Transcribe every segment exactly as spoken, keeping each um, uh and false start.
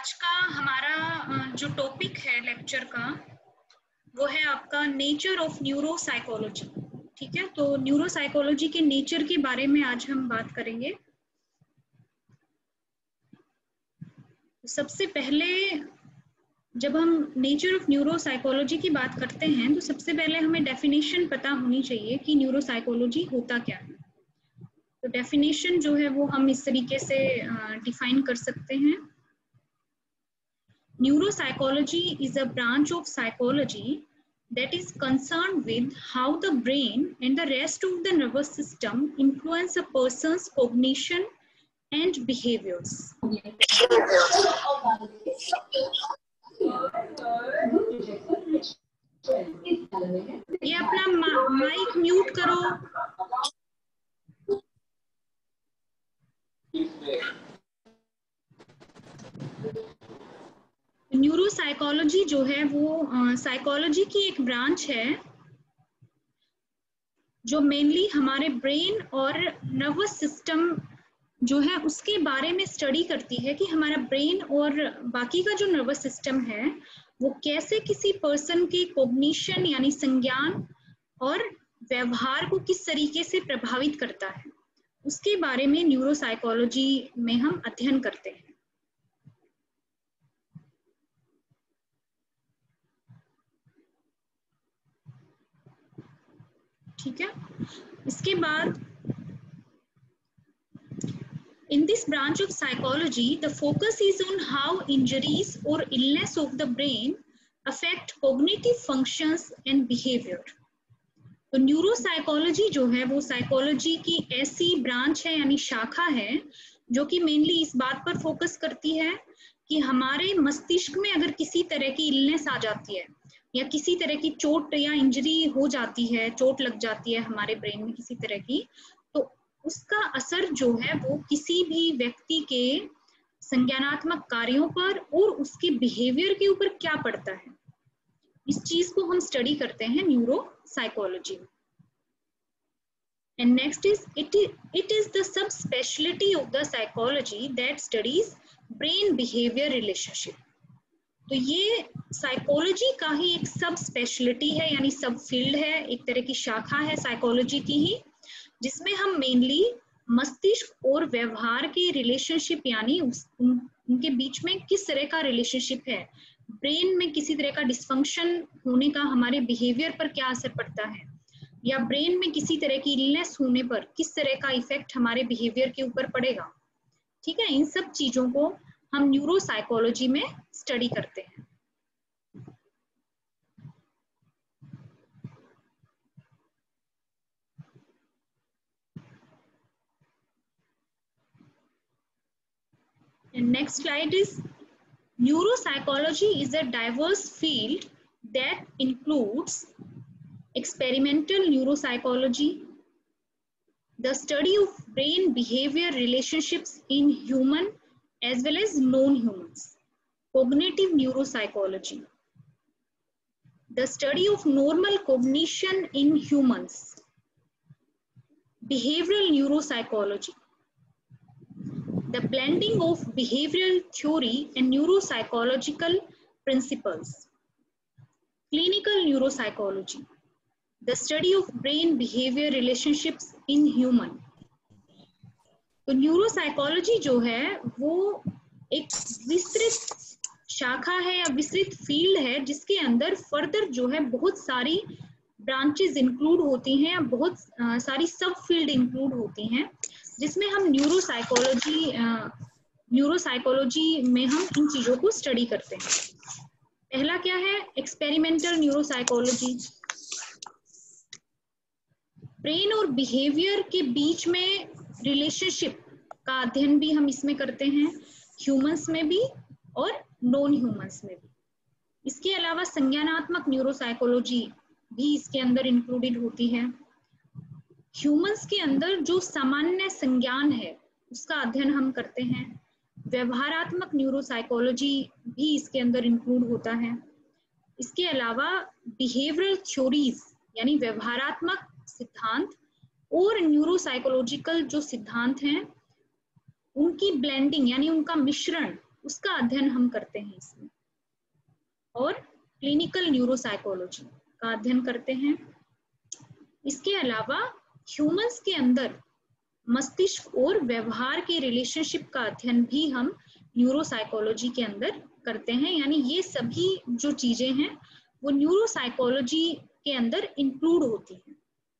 आज का हमारा जो टॉपिक है लेक्चर का वो है आपका नेचर ऑफ न्यूरो साइकोलॉजी। ठीक है, तो न्यूरो साइकोलॉजी के नेचर के बारे में आज हम बात करेंगे। सबसे पहले जब हम नेचर ऑफ न्यूरो साइकोलॉजी की बात करते हैं तो सबसे पहले हमें डेफिनेशन पता होनी चाहिए कि न्यूरो साइकोलॉजी होता क्या है। तो डेफिनेशन जो है वो हम इस तरीके से डिफाइन कर सकते हैं। Neuropsychology is a branch of psychology that is concerned with how the brain and the rest of the nervous system influence a person's cognition and behaviors. ये अपना माइक म्यूट करो। न्यूरो साइकोलॉजी जो है वो psychology की एक branch है जो मेनली हमारे ब्रेन और नर्वस सिस्टम जो है उसके बारे में स्टडी करती है कि हमारा ब्रेन और बाकी का जो नर्वस सिस्टम है वो कैसे किसी पर्सन के कॉग्निशन यानी संज्ञान और व्यवहार को किस तरीके से प्रभावित करता है, उसके बारे में न्यूरो साइकोलॉजी में हम अध्ययन करते हैं। ठीक है, इसके बाद in this branch of psychology the focus is on how injuries or illness of the brain affect cognitive functions and behavior। तो न्यूरो साइकोलॉजी जो है वो साइकोलॉजी की ऐसी ब्रांच है यानी शाखा है जो कि मेनली इस बात पर फोकस करती है कि हमारे मस्तिष्क में अगर किसी तरह की इलनेस आ जाती है या किसी तरह की चोट या इंजरी हो जाती है, चोट लग जाती है हमारे ब्रेन में किसी तरह की, तो उसका असर जो है वो किसी भी व्यक्ति के संज्ञानात्मक कार्यों पर और उसके बिहेवियर के ऊपर क्या पड़ता है, इस चीज को हम स्टडी करते हैं न्यूरो साइकोलॉजी में। And next is it it is the sub speciality of the psychology that studies brain behaviour relationship. तो ये साइकोलॉजी का ही एक सब स्पेशलिटी है यानी सब फील्ड है, एक तरह की शाखा है साइकोलॉजी की ही, जिसमें हम मेनली मस्तिष्क और व्यवहार के रिलेशनशिप यानी उस, उन, उनके बीच में किस तरह का रिलेशनशिप है, ब्रेन में किसी तरह का डिस्फंक्शन होने का हमारे बिहेवियर पर क्या असर पड़ता है, या ब्रेन में किसी तरह की इलनेस होने पर किस तरह का इफेक्ट हमारे बिहेवियर के ऊपर पड़ेगा। ठीक है, इन सब चीजों को हम न्यूरो साइकोलॉजी में स्टडी करते हैं। And next slide is neuropsychology is a diverse field that includes experimental neuropsychology, the study of brain behavior relationships in human as well as non-humans, cognitive neuropsychology, the study of normal cognition in humans, behavioral neuropsychology, the blending of behavioral theory and neuropsychological principles, clinical neuropsychology, the study of brain behavior relationships in human। तो neuropsychology जो है वो एक विस्तृत शाखा है या विस्तृत फील्ड है जिसके अंदर फर्दर जो है बहुत सारी ब्रांचेस इंक्लूड होती हैं, बहुत आ, सारी सब फील्ड इंक्लूड होती हैं, जिसमें हम न्यूरोसाइकोलॉजी न्यूरोसाइकोलॉजी में हम इन चीजों को स्टडी करते हैं। पहला क्या है, एक्सपेरिमेंटल न्यूरोसाइकोलॉजी। ब्रेन और बिहेवियर के बीच में रिलेशनशिप का अध्ययन भी हम इसमें करते हैं, ह्यूमंस में भी और नॉन ह्यूमंस में भी। इसके अलावा संज्ञानात्मक न्यूरोसाइकोलॉजी भी इसके अंदर इंक्लूडेड होती है। ह्यूमंस के अंदर जो सामान्य संज्ञान है उसका अध्ययन हम करते हैं। व्यवहारात्मक न्यूरोसाइकोलॉजी भी इसके अंदर इंक्लूड होता है। इसके अलावा बिहेवियरल थ्योरीज यानी व्यवहारात्मक सिद्धांत और न्यूरोसाइकोलॉजिकल जो सिद्धांत हैं उनकी ब्लेंडिंग यानी उनका मिश्रण उसका अध्ययन हम करते हैं इसमें, और क्लिनिकल न्यूरोसाइकोलॉजी का अध्ययन करते हैं। इसके अलावा ह्यूमंस के अंदर मस्तिष्क और व्यवहार के रिलेशनशिप का अध्ययन भी हम न्यूरोसाइकोलॉजी के अंदर करते हैं। यानी ये सभी जो चीजें हैं वो न्यूरोसाइकोलॉजी के अंदर इंक्लूड होती हैं।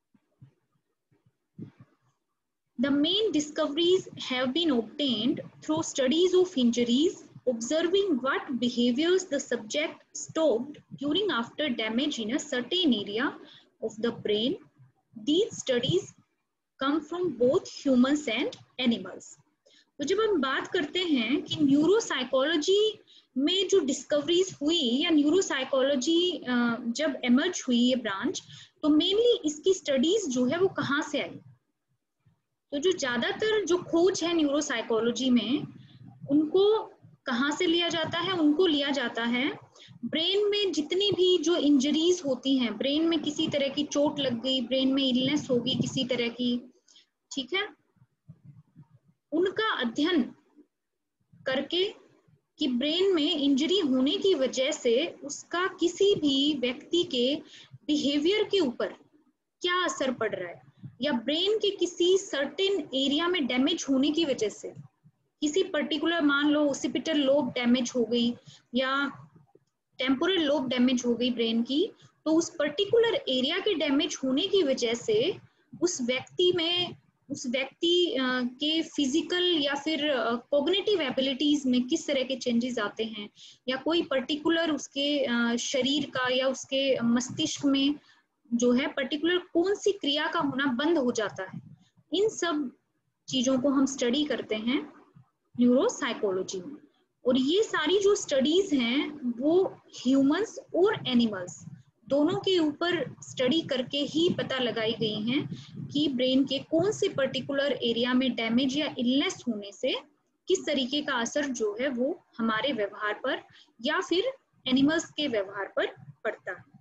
The main discoveries have been obtained through studies of injuries, observing what behaviors the subject stopped during after damage in a certain area of the brain. These studies come from both humans and animals. तो जब हम बात करते हैं कि neuropsychology में जो discoveries हुई या न्यूरोसाइकोलॉजी जब एमर्ज हुई ये ब्रांच, तो मेनली इसकी स्टडीज जो है वो कहाँ से आई? तो जो ज्यादातर जो खोज है न्यूरोसाइकोलॉजी में, उनको कहाँ से लिया जाता है? उनको लिया जाता है ब्रेन में जितनी भी जो इंजरीज होती हैं, ब्रेन में किसी तरह की चोट लग गई, ब्रेन में इलनेस होगी किसी तरह की, ठीक है, उनका अध्ययन करके कि ब्रेन में इंजरी होने की वजह से उसका किसी भी व्यक्ति के बिहेवियर के ऊपर क्या असर पड़ रहा है, या ब्रेन के किसी सर्टेन एरिया में डैमेज होने की वजह से किसी पर्टिकुलर, मान लो ओसिपिटल लोब डैमेज हो गई या टेम्पोरल लोब डैमेज हो गई ब्रेन की, तो उस पर्टिकुलर एरिया के डैमेज होने की वजह से उस व्यक्ति में, उस व्यक्ति के फिजिकल या फिर कॉग्निटिव एबिलिटीज में किस तरह के चेंजेस आते हैं, या कोई पर्टिकुलर उसके शरीर का या उसके मस्तिष्क में जो है पर्टिकुलर कौन सी क्रिया का होना बंद हो जाता है। इन सब चीजों को हम स्टडी करते हैं न्यूरोसाइकोलॉजी में। और ये सारी जो स्टडीज हैं वो ह्यूमंस और एनिमल्स दोनों के ऊपर स्टडी करके ही पता लगाई गई हैं कि ब्रेन के कौन से पर्टिकुलर एरिया में डैमेज या इलनेस होने से किस तरीके का असर जो है वो हमारे व्यवहार पर या फिर एनिमल्स के व्यवहार पर पड़ता है।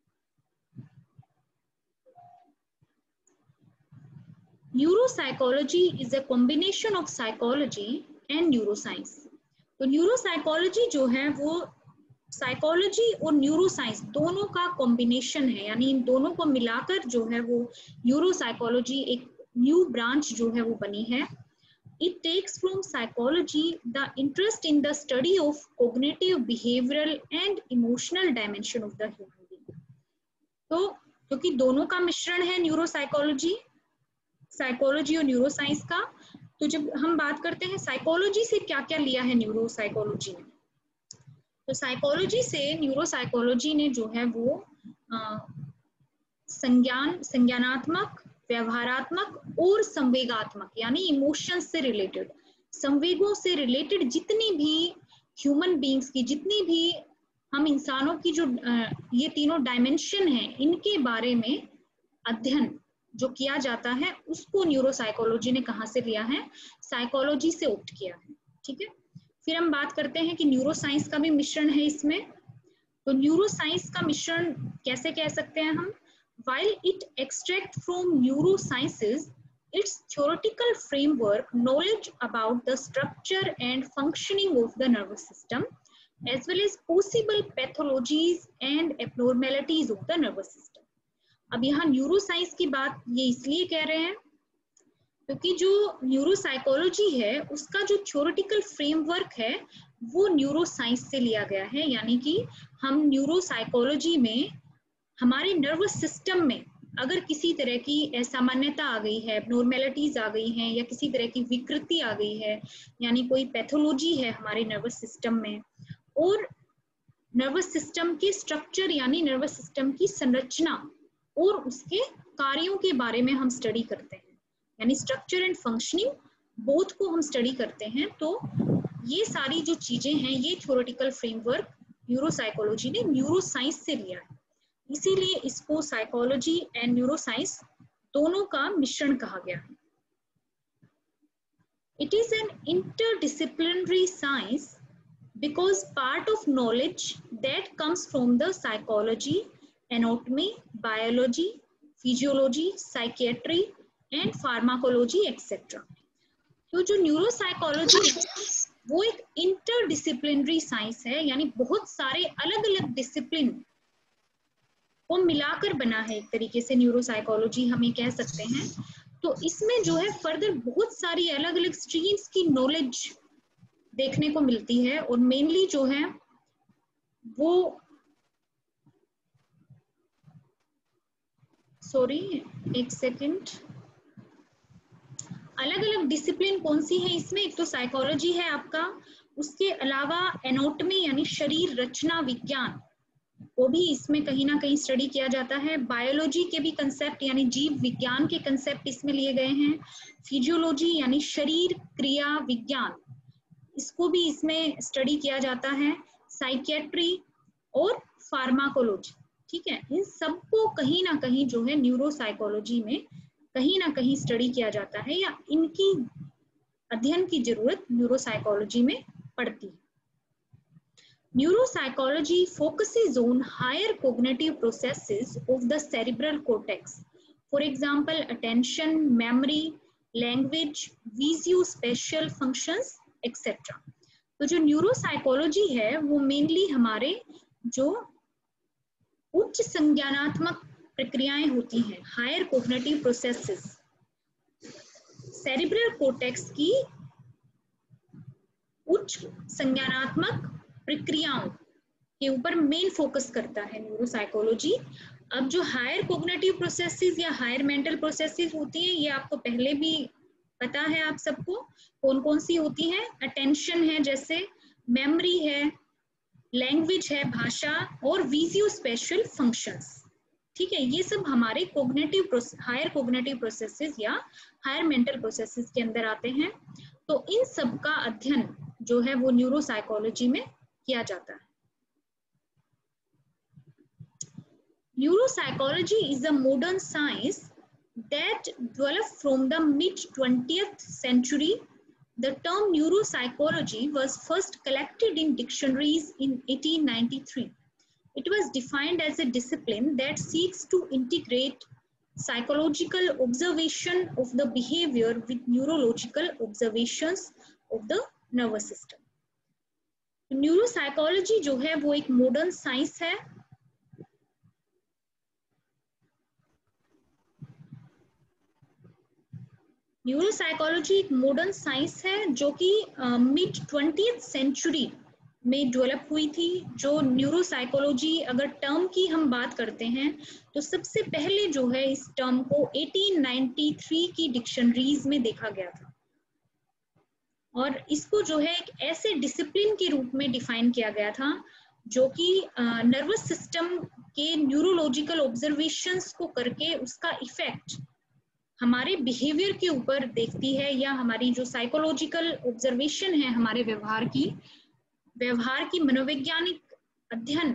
Neuropsychology is a combination of psychology and neuroscience. तो न्यूरोसाइकोलॉजी जो है वो साइकोलॉजी और न्यूरोसाइंस दोनों का कॉम्बिनेशन है, यानी इन दोनों को मिलाकर जो है वो न्यूरोसाइकोलॉजी एक न्यू ब्रांच जो है वो बनी है। It takes from psychology the interest in the study of cognitive, behavioral and emotional dimension of the human being. तो क्योंकि दोनों का मिश्रण है न्यूरोसाइकोलॉजी, साइकोलॉजी और न्यूरोसाइंस का, तो जब हम बात करते हैं साइकोलॉजी से क्या क्या लिया है न्यूरोसाइकोलॉजी ने, तो साइकोलॉजी से न्यूरोसाइकोलॉजी ने जो है वो आ, संज्ञान संज्ञानात्मक, व्यवहारात्मक और संवेगात्मक यानी इमोशंस से रिलेटेड, संवेगों से रिलेटेड जितनी भी ह्यूमन बीइंग्स की, जितनी भी हम इंसानों की जो ये तीनों डायमेंशन हैं, इनके बारे में अध्ययन जो किया जाता है उसको न्यूरोसाइकोलॉजी ने कहाँ से लिया है? साइकोलॉजी से ऑप्ट किया है। ठीक है, फिर हम बात करते हैं कि न्यूरोसाइंस का भी मिश्रण है इसमें। तो न्यूरोसाइंस का मिश्रण कैसे कह सकते हैं हम? While it extracts from neurosciences its theoretical framework, knowledge about the structure and functioning of the nervous system, as well as possible pathologies and abnormalities of the nervous system. अब यहाँ न्यूरोसाइंस की बात ये इसलिए कह रहे हैं क्योंकि जो न्यूरोसाइकोलॉजी है उसका जो थ्योरेटिकल फ्रेमवर्क है वो न्यूरोसाइंस से लिया गया है। यानी कि हम न्यूरोसाइकोलॉजी में हमारे नर्वस सिस्टम में अगर किसी तरह की असामान्यता आ गई है, एब्नॉर्मेलिटीज आ गई हैं, या किसी तरह की विकृति आ गई है, यानी कोई पैथोलॉजी है हमारे नर्वस सिस्टम में, और नर्वस सिस्टम के स्ट्रक्चर यानी नर्वस सिस्टम की संरचना और उसके कार्यों के बारे में हम स्टडी करते हैं, यानी स्ट्रक्चर एंड फंक्शनिंग बोथ को हम स्टडी करते हैं। तो ये सारी जो चीजें हैं ये थ्योरेटिकल फ्रेमवर्क न्यूरोसाइकोलॉजी ने न्यूरोसाइंस से लिया है, इसीलिए इसको साइकोलॉजी एंड न्यूरोसाइंस दोनों का मिश्रण कहा गया है। It is an interdisciplinary science because part of knowledge that comes from the psychology, anatomy, biology, physiology, psychiatry and pharmacology et cetera. तो जो न्यूरोसाइकोलॉजी है वो एक इंटरडिसिप्लिनरी साइंस है, यानी बहुत सारे अलग अलग डिसिप्लिन को मिलाकर बना है एक तरीके से न्यूरोसाइकोलॉजी हमें कह सकते हैं। तो इसमें जो है फर्दर बहुत सारी अलग अलग स्ट्रीम्स की नॉलेज देखने को मिलती है, और मेनली जो है वो सॉरी एक सेकंड, अलग अलग डिसिप्लिन कौन सी है इसमें, एक तो साइकोलॉजी है आपका, उसके अलावा एनाटॉमी यानी शरीर रचना विज्ञान वो भी इसमें कहीं ना कहीं स्टडी किया जाता है, बायोलॉजी के भी कंसेप्ट यानी जीव विज्ञान के कंसेप्ट इसमें लिए गए हैं, फिजियोलॉजी यानी शरीर क्रिया विज्ञान इसको भी इसमें स्टडी किया जाता है, साइकियाट्री और फार्माकोलॉजी, ठीक है। इन सबको कहीं ना कहीं जो है न्यूरोसाइकोलॉजी में कहीं ना कहीं स्टडी किया जाता है, या इनकी अध्ययन की जरूरत न्यूरोसाइकोलॉजी में पड़ती है। Neuropsychology focuses on higher cognitive processes of the cerebral cortex. For example, attention, memory, language, visuospatial functions, et cetera. तो जो न्यूरोसाइकोलॉजी है वो मेनली हमारे जो उच्च संज्ञानात्मक प्रक्रियाएं होती हैं, higher cognitive processes, cerebral cortex की उच्च संज्ञानात्मक प्रक्रियाओं के ऊपर मेन फोकस करता है न्यूरोसाइकोलॉजी। अब जो हायर कोग्निटिव प्रोसेसेस या हायर मेंटल प्रोसेसेस होती हैं, ये आपको पहले भी पता है आप सबको कौन कौन सी होती हैं। अटेंशन है, जैसे मेमोरी है, लैंग्वेज है भाषा, और विजुअल स्पेशल फंक्शंस, ठीक है। ये सब हमारे कोग्निटिव हायर कोग्निटिव प्रोसेसेस या हायर मेंटल प्रोसेसेस के अंदर आते हैं। तो इन सब का अध्ययन जो है वो न्यूरोसाइकोलॉजी में किया जाता है। Neuropsychology is a modern science that developed from the mid twentieth century. The term neuropsychology was first collected in dictionaries in eighteen ninety-three. It was defined as a discipline that seeks to integrate psychological observation of the behavior with neurological observations of the nervous system. Neuropsychology जो है वो एक modern science है। Neuropsychology एक modern science है जो कि mid twentieth century में डेवलप हुई थी। जो न्यूरोसाइकोलॉजी अगर टर्म की हम बात करते हैं तो सबसे पहले जो है इस टर्म को एटीन नाइंटी थ्री की डिक्शनरीज में देखा गया था, और इसको जो है एक ऐसे डिसिप्लिन के रूप में डिफाइन किया गया था जो कि नर्वस सिस्टम के न्यूरोलॉजिकल ऑब्जर्वेशंस को करके उसका इफेक्ट हमारे बिहेवियर के ऊपर देखती है, या हमारी जो साइकोलॉजिकल ऑब्जर्वेशन है हमारे व्यवहार की व्यवहार की मनोवैज्ञानिक अध्ययन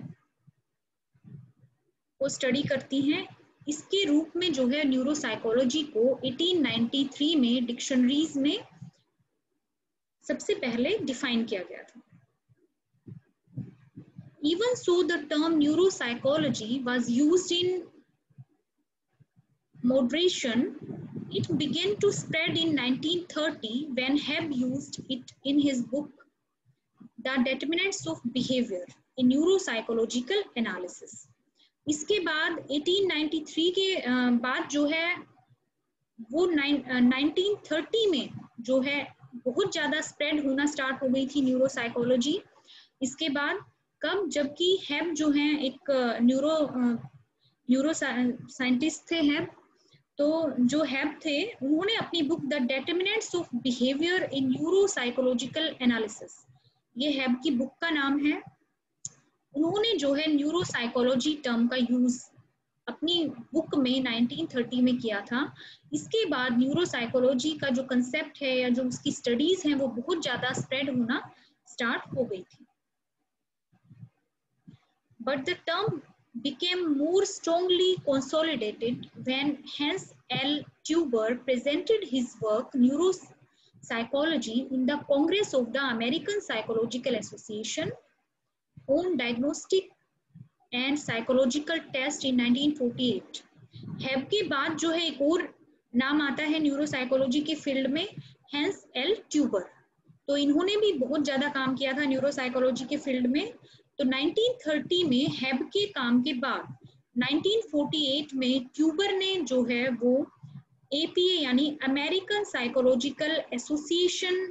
को स्टडी करती हैं। इसके रूप में जो है न्यूरोसाइकोलॉजी को एटीन नाइंटी थ्री में डिक्शनरीज में सबसे पहले डिफाइन किया गया था। Even so, the term neuropsychology was used in moderation. It began to spread in nineteen thirty when Hebb used it in his book The Determinants of Behavior in Neuropsychological Analysis. इसके बाद eighteen ninety three के बाद जो है वो nineteen thirty में जो है बहुत ज्यादा स्प्रेड होना स्टार्ट हो गई थी न्यूरोसाइकोलॉजी। इसके बाद कब, जबकि हैब जो है एक न्यूरो न्यूरो साइंटिस्ट थे हैब, तो जो हैब थे उन्होंने अपनी book the determinants of behaviour in neuropsychological analysis, ये हैब की बुक का नाम है। उन्होंने जो है न्यूरोसाइकोलॉजी टर्म का यूज अपनी बुक में नाइनटीन थर्टी में किया था। इसके बाद न्यूरोसाइकोलॉजी का जो कंसेप्ट है या जो उसकी स्टडीज हैं वो बहुत ज्यादा स्प्रेड होना स्टार्ट हो गई थी। But the term became more strongly consolidated when Hans L. Tuber presented his work Neuropsychology in the Congress of the American Psychological Association on Diagnostic and Psychological Test in nineteen forty eight. Hebb के बाद जो है एक और नाम आता है neuropsychology के फील्ड में, हैंस एल ट्यूबर। तो इन्होंने भी बहुत ज्यादा काम किया था न्यूरोसाइकोलॉजी के फील्ड में। तो नाइनटीन थर्टी में हेब के काम के बाद नाइनटीन फोर्टी एट में ट्यूबर ने जो है वो एपीए यानी अमेरिकन साइकोलॉजिकल एसोसिएशन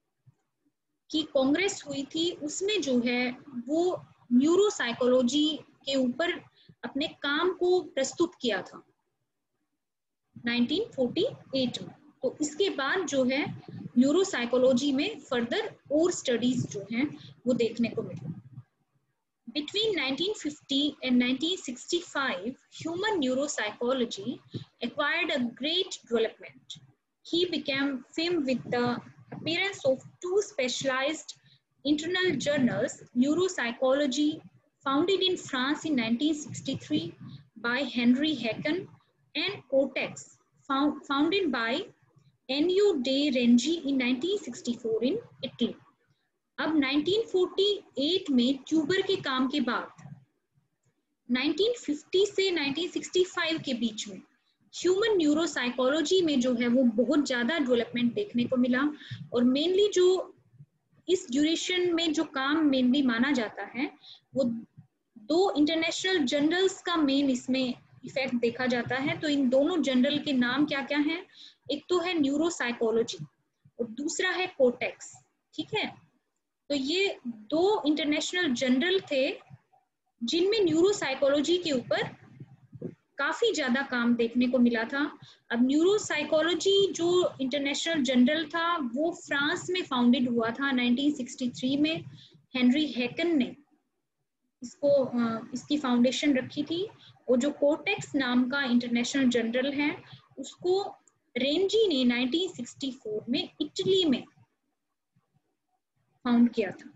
की कांग्रेस हुई थी, उसमें जो है वो न्यूरोसाइकोलॉजी के ऊपर अपने काम को प्रस्तुत किया था नाइनटीन फोर्टी एट में। तो इसके बाद जो है न्यूरोसाइकोलॉजी में फर्दर और स्टडीज जो हैं वो देखने को मिली। Between nineteen fifty and nineteen sixty-five, human neuropsychology acquired a great development. He became famed with the appearance of two specialized internal journals, Neuropsychology, founded in France in nineteen sixty-three by Henry Hacken, and Cortex, found, founded by Ennio de Rengi in nineteen sixty-four in Italy. अब nineteen forty eight में Teuber के काम के बाद nineteen fifty से nineteen sixty five के बीच में ह्यूमन न्यूरोसाइकोलॉजी में जो है वो बहुत ज्यादा डेवलपमेंट देखने को मिला। और मेनली जो इस ड्यूरेशन में जो काम मेनली माना जाता है वो दो इंटरनेशनल जर्नल्स का मेन इसमें इफेक्ट देखा जाता है। तो इन दोनों जर्नल के नाम क्या क्या हैं, एक तो है न्यूरोसाइकोलॉजी और दूसरा है कोटेक्स, ठीक है। तो ये दो इंटरनेशनल जर्नल थे जिनमें न्यूरोसाइकोलॉजी के ऊपर काफी ज्यादा काम देखने को मिला था। अब न्यूरोसाइकोलॉजी जो इंटरनेशनल जर्नल था वो फ्रांस में फाउंडेड हुआ था नाइनटीन सिक्सटी थ्री में। हेनरी हैकन ने इसको इसकी फाउंडेशन रखी थी। और जो कोटेक्स नाम का इंटरनेशनल जर्नल है उसको रेंजी ने नाइनटीन सिक्सटी फोर में इटली में फाउंड किया था।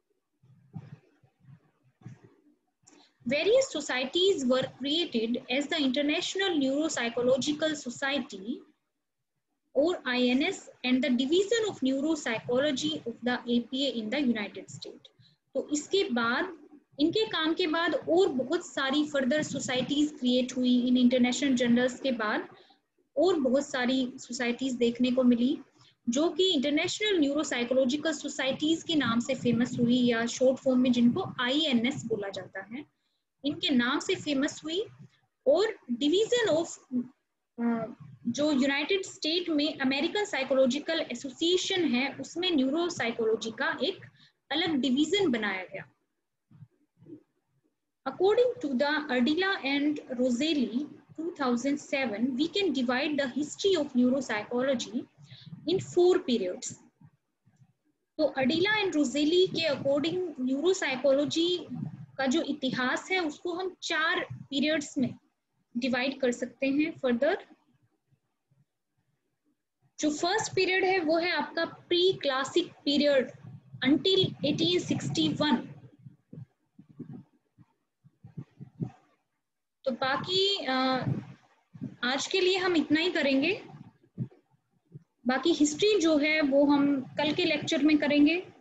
Various societies were created as the International Neuropsychological Society or I N S and the Division of Neuropsychology of the A P A in the United States. तो इसके बाद इनके काम के बाद और बहुत सारी फर्दर सोसाइटीज क्रिएट हुई। इन इंटरनेशनल जर्नल्स के बाद और बहुत सारी सोसाइटीज देखने को मिली जो कि इंटरनेशनल न्यूरोसाइकोलॉजिकल सोसाइटीज के नाम से फेमस हुई, या शॉर्ट फॉर्म में जिनको आई एन एस बोला जाता है, इनके नाम से फेमस हुई। और डिवीजन ऑफ जो यूनाइटेड स्टेट में अमेरिकन साइकोलॉजिकल एसोसिएशन है उसमें न्यूरोसाइकोलॉजी का एक अलग डिवीजन बनाया गया। According to the Ardila and Rosselli two thousand seven, we can divide the history of neuropsychology in four periods. तो अडीला एंड रोजेली के अकॉर्डिंग न्यूरोसाइकोलॉजी का जो इतिहास है उसको हम चार पीरियड्स में डिवाइड कर सकते हैं फर्दर। जो फर्स्ट पीरियड है वो है आपका pre classic period until eighteen sixty one. तो बाकी आ, आज के लिए हम इतना ही करेंगे। बाकी हिस्ट्री जो है वो हम कल के लेक्चर में करेंगे।